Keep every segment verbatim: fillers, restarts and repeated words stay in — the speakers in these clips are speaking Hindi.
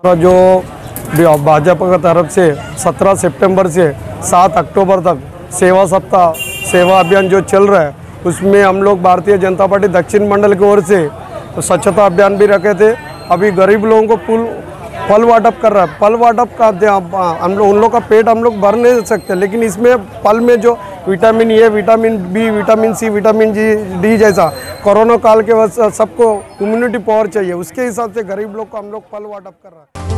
जो भाजपा की तरफ से सत्रह सितंबर से सात अक्टूबर तक सेवा सप्ताह सेवा अभियान जो चल रहा है, उसमें हम लोग भारतीय जनता पार्टी दक्षिण मंडल की ओर से स्वच्छता अभियान भी रखे थे। अभी गरीब लोगों को फूल फल वाटप कर रहा है। फल वाटप का हम लोग उन लोग का पेट हम लोग भर नहीं सकते, लेकिन इसमें फल में जो vitamin A, vitamin B, vitamin C, vitamin जी डी जैसा कोरोना काल के वजह सबको इम्यूनिटी पावर चाहिए, उसके हिसाब से गरीब लोग को हम लोग फल वाटप कर रहा है।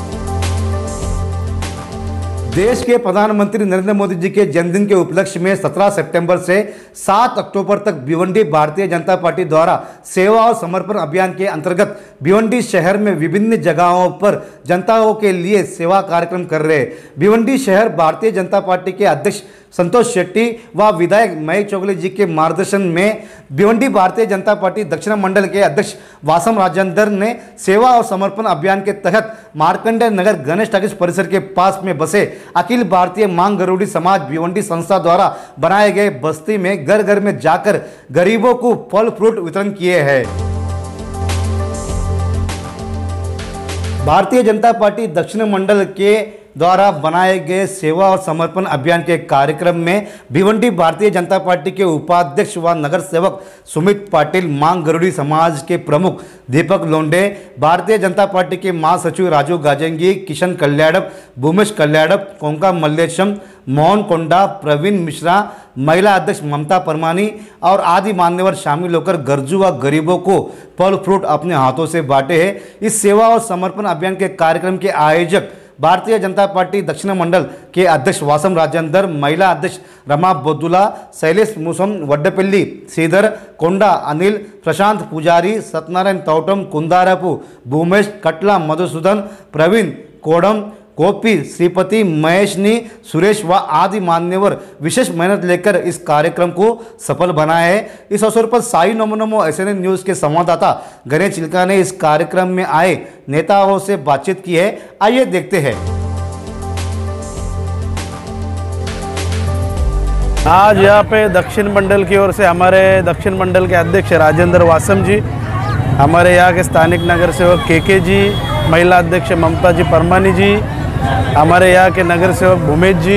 देश के प्रधानमंत्री नरेंद्र मोदी जी के जन्मदिन के उपलक्ष्य में सत्रह सितंबर से सात अक्टूबर तक भिवंडी भारतीय जनता पार्टी द्वारा सेवा और समर्पण अभियान के अंतर्गत भिवंडी शहर में विभिन्न जगहों पर जनताओं के लिए सेवा कार्यक्रम कर रहे हैं। भिवंडी शहर भारतीय जनता पार्टी के अध्यक्ष संतोष शेट्टी व विधायक महेश चौगले जी के मार्गदर्शन में भिवंडी भारतीय जनता पार्टी दक्षिण मंडल के अध्यक्ष वासम राजेंद्र ने सेवा और समर्पण अभियान के तहत मार्कंडेय नगर गणेश टाकिज परिसर के पास में बसे अखिल भारतीय मांग गरुड़ी समाज भिवंडी संस्था द्वारा बनाए गए बस्ती में घर घर में जाकर गरीबों को फल फ्रूट वितरण किए हैं। भारतीय जनता पार्टी दक्षिण मंडल के द्वारा बनाए गए सेवा और समर्पण अभियान के कार्यक्रम में भिवंडी भारतीय जनता पार्टी के उपाध्यक्ष व नगर सेवक सुमित पाटिल, मांग गरुड़ी समाज के प्रमुख दीपक लोंडे, भारतीय जनता पार्टी के महासचिव राजू गाजंगी, किशन कल्याणप, भूमेश कल्याणप, कोंका मल्लेशम, मोहन कोंडा, प्रवीण मिश्रा, महिला अध्यक्ष ममता परमानी और आदि मान्यवर शामिल होकर गरजू व गरीबों को फल फ्रूट अपने हाथों से बांटे हैं। इस सेवा और समर्पण अभियान के कार्यक्रम के आयोजक भारतीय जनता पार्टी दक्षिण मंडल के अध्यक्ष वासम राजेंद्र, महिला अध्यक्ष रमा बोदुला, शैलेश मुसम, वड्डपल्ली श्रीधर, कोंडा अनिल, प्रशांत पुजारी, सत्यनारायण तौटम, कुंदारपु, भूमेश कटला, मधुसूदन, प्रवीण कोडम, गोपी, श्रीपति, महेशनी, सुरेश व आदि मान्यवर विशेष मेहनत लेकर इस कार्यक्रम को सफल बनाए हैं। इस अवसर पर साई नमो नमो एसएनएन न्यूज के संवाददाता गणेश चिल्का ने इस कार्यक्रम में आए नेताओं से बातचीत की है। आइए देखते हैं। आज यहाँ पे दक्षिण मंडल की ओर से हमारे दक्षिण मंडल के अध्यक्ष राजेंद्र वासम जी, हमारे यहाँ के स्थानिक नगर सेवक के के जी, महिला अध्यक्ष ममता जी परमानी जी, हमारे यहाँ के नगर सेवक भूमेश जी,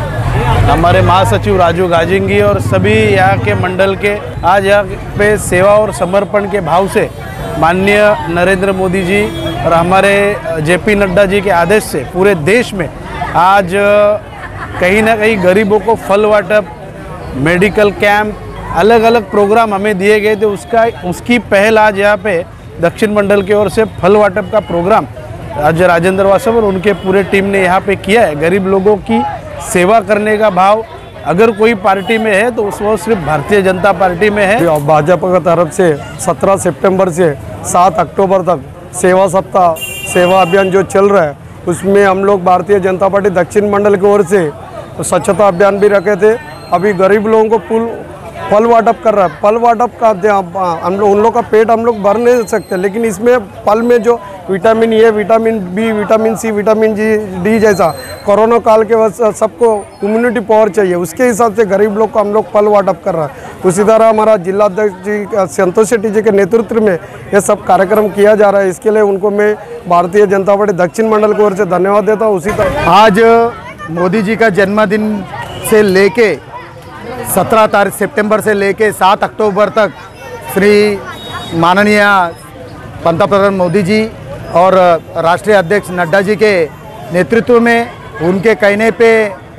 हमारे महासचिव राजू गाजिंगी और सभी यहाँ के मंडल के आज यहाँ पे सेवा और समर्पण के भाव से माननीय नरेंद्र मोदी जी और हमारे जेपी नड्डा जी के आदेश से पूरे देश में आज कहीं ना कहीं गरीबों को फल वाटप, मेडिकल कैंप, अलग अलग प्रोग्राम हमें दिए गए थे। उसका उसकी पहल आज यहाँ पे दक्षिण मंडल की ओर से फल वाटप का प्रोग्राम आज राजेंद्र वासव और उनके पूरे टीम ने यहाँ पे किया है। गरीब लोगों की सेवा करने का भाव अगर कोई पार्टी में है तो उस वो सिर्फ भारतीय जनता पार्टी में है। भाजपा की तरफ से सत्रह सितंबर से सात अक्टूबर तक सेवा सप्ताह सेवा अभियान जो चल रहा है, उसमें हम लोग भारतीय जनता पार्टी दक्षिण मंडल की ओर से स्वच्छता अभियान भी रखे थे। अभी गरीब लोगों को फूल फल वाटप कर रहा है। फल वाटप का हम लोग उन लोग का पेट हम लोग भर नहीं सकते, लेकिन इसमें फल में जो vitamin A, vitamin B, vitamin C, vitamin जी डी जैसा कोरोना काल के वजह सबको इम्यूनिटी पावर चाहिए, उसके हिसाब से गरीब लोग को हम लोग फल वाटप कर रहा है। उसी तरह हमारा जिला अध्यक्ष जी संतोष शेट्टी जी के नेतृत्व में ये सब कार्यक्रम किया जा रहा है। इसके लिए उनको मैं भारतीय जनता पार्टी दक्षिण मंडल की ओर से धन्यवाद देता हूँ। उसी तरह आज मोदी जी का जन्मदिन से लेके सत्रह तारीख सितंबर से लेके सात अक्टूबर तक श्री माननीय पंतप्रधान मोदी जी और राष्ट्रीय अध्यक्ष नड्डा जी के नेतृत्व में उनके कहने पे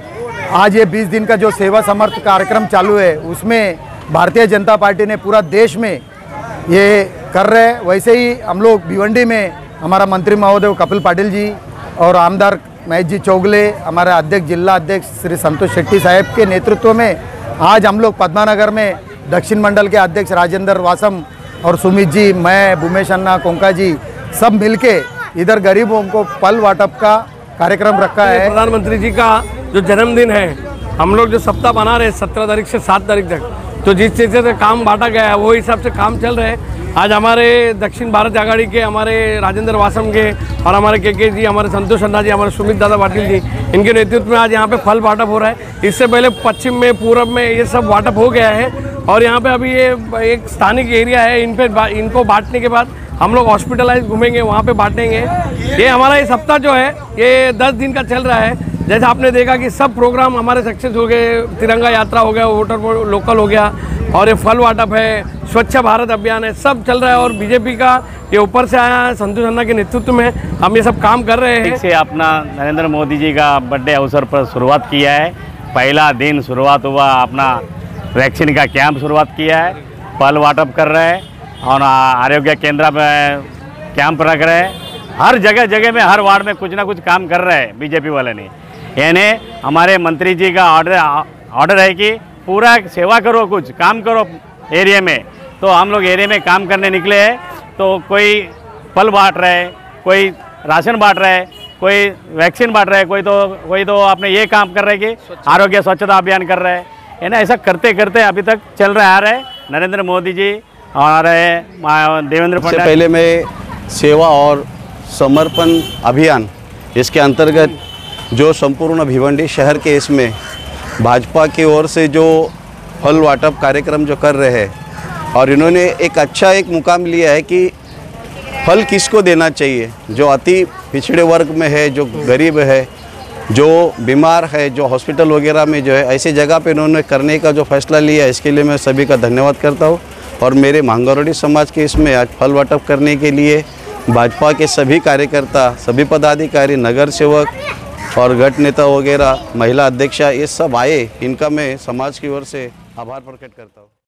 आज ये बीस दिन का जो सेवा समर्थ कार्यक्रम चालू है, उसमें भारतीय जनता पार्टी ने पूरा देश में ये कर रहे हैं। वैसे ही हम लोग भिवंडी में हमारा मंत्री महोदय कपिल पाटिल जी और आमदार महेश जी चौगले, हमारा अध्यक्ष जिला अध्यक्ष श्री संतोष शेट्टी साहब के नेतृत्व में आज हम लोग पद्मानगर में दक्षिण मंडल के अध्यक्ष राजेंद्र वासम और सुमित जी, मैं, भूमेश अन्ना, कोंका जी सब मिलके इधर गरीबों को फल वाटप का कार्यक्रम रखा है। प्रधानमंत्री जी का जो जन्मदिन है, हम लोग जो सप्ताह बना रहे हैं सत्रह तारीख से सात तारीख तक, तो जिस चीज़ से काम बांटा गया है वो हिसाब से काम चल रहे हैं। आज हमारे दक्षिण भारत आघाड़ी के हमारे राजेंद्र वासम के और हमारे के के जी, हमारे संतोष अन्ना जी, हमारे सुमित दादा पाटिल जी, इनके नेतृत्व में आज यहाँ पे फल वाटप हो रहा है। इससे पहले पश्चिम में, पूरब में ये सब वाटप हो गया है और यहाँ पे अभी ये एक स्थानिक एरिया है, इन पे इनको बांटने के बाद हम लोग हॉस्पिटलाइज घूमेंगे, वहाँ पे बांटेंगे। ये हमारा ये सप्ताह जो है ये दस दिन का चल रहा है। जैसे आपने देखा कि सब प्रोग्राम हमारे सक्सेस हो गए, तिरंगा यात्रा हो गया, वोटर लोकल हो गया, और ये फल वाटप है, स्वच्छ भारत अभियान है, सब चल रहा है। और बीजेपी का ये ऊपर से आया है, संतोष अन्ना के नेतृत्व में हम ये सब काम कर रहे हैं। से अपना नरेंद्र मोदी जी का बर्थडे अवसर पर शुरुआत किया है। पहला दिन शुरुआत हुआ, अपना वैक्सीन का कैंप शुरुआत किया है, फल वाटप कर रहे हैं और आरोग्य केंद्र में कैंप रख रहे हैं। हर जगह जगह में, हर वार्ड में कुछ ना कुछ काम कर रहे हैं बीजेपी वाले ने। यानी हमारे मंत्री जी का ऑर्डर ऑर्डर है कि पूरा सेवा करो, कुछ काम करो एरिया में। तो हम लोग एरिया में काम करने निकले हैं। तो कोई फल बांट रहे है, कोई राशन बांट रहे है, कोई वैक्सीन बांट रहे है, कोई तो कोई तो अपने ये काम कर रहे हैं कि आरोग्य स्वच्छता अभियान कर रहे हैं। है ना, ऐसा करते करते अभी तक चल रहा आ रहा है। नरेंद्र मोदी जी और देवेंद्र सबसे फडणवीस पहले मैं सेवा और समर्पण अभियान, इसके अंतर्गत जो संपूर्ण भिवंडी शहर के इसमें भाजपा की ओर से जो फल वाटप कार्यक्रम जो कर रहे हैं, और इन्होंने एक अच्छा एक मुकाम लिया है कि फल किसको देना चाहिए, जो अति पिछड़े वर्ग में है, जो गरीब है, जो बीमार है, जो हॉस्पिटल वगैरह में जो है, ऐसी जगह पे इन्होंने करने का जो फैसला लिया है, इसके लिए मैं सभी का धन्यवाद करता हूँ। और मेरे मांगरोड़ी समाज के इसमें आज फल वाटप करने के लिए भाजपा के सभी कार्यकर्ता, सभी पदाधिकारी, नगर सेवक और गट नेता वगैरह, महिला अध्यक्षा, ये सब आए, इनका मैं समाज की ओर से आभार प्रकट करता हूँ।